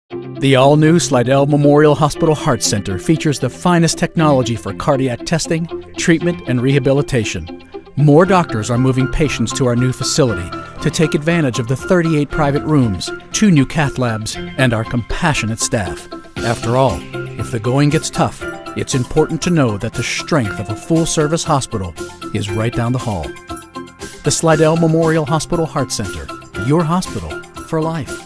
The all-new Slidell Memorial Hospital Heart Center features the finest technology for cardiac testing, treatment, and rehabilitation. More doctors are moving patients to our new facility to take advantage of the 38 private rooms, 2 new cath labs, and our compassionate staff. After all, if the going gets tough, it's important to know that the strength of a full-service hospital is right down the hall. The Slidell Memorial Hospital Heart Center, your hospital for life.